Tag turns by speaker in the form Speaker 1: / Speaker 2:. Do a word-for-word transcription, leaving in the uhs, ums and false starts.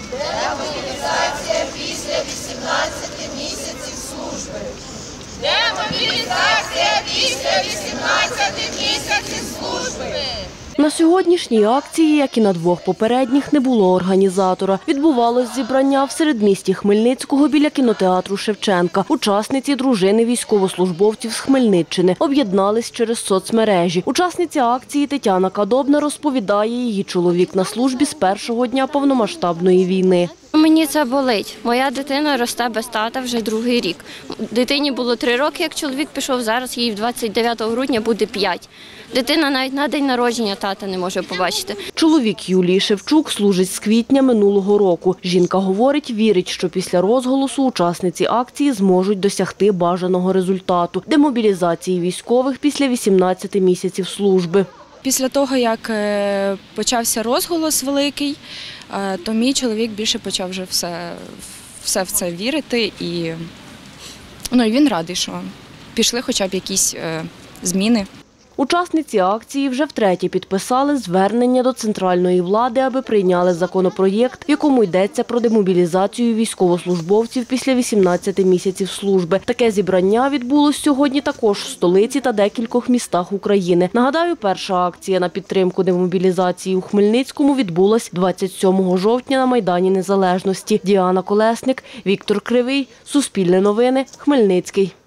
Speaker 1: Демобілізація після вісімнадцяти місяців служби. Демобілізація після вісімнадцяти місяців служби.
Speaker 2: На сьогоднішній акції, як і на двох попередніх, не було організатора. Відбувалось зібрання в середмісті Хмельницького біля кінотеатру Шевченка. Учасниці – дружини військовослужбовців з Хмельниччини. Об'єднались через соцмережі. Учасниця акції Тетяна Кадобна розповідає, її чоловік на службі з першого дня повномасштабної війни.
Speaker 3: Мені це болить. Моя дитина росте без тата вже другий рік. Дитині було три роки, як чоловік пішов, зараз їй двадцять дев'ятого грудня буде п'ять. Дитина навіть на день народження тата не може побачити.
Speaker 2: Чоловік Юлії Шевчук служить з квітня минулого року. Жінка говорить, вірить, що після розголосу учасниці акції зможуть досягти бажаного результату – демобілізації військових після вісімнадцяти місяців служби.
Speaker 4: Після того, як почався розголос великий, то мій чоловік більше почав вже все, все в це вірити. І, ну, і він радий, що пішли хоча б якісь зміни.
Speaker 2: Учасниці акції вже втретє підписали звернення до центральної влади, аби прийняли законопроєкт, в якому йдеться про демобілізацію військовослужбовців після вісімнадцяти місяців служби. Таке зібрання відбулось сьогодні також в столиці та декількох містах України. Нагадаю, перша акція на підтримку демобілізації у Хмельницькому відбулась двадцять сьомого жовтня на Майдані Незалежності. Діана Колесник, Віктор Кривий, Суспільне новини, Хмельницький.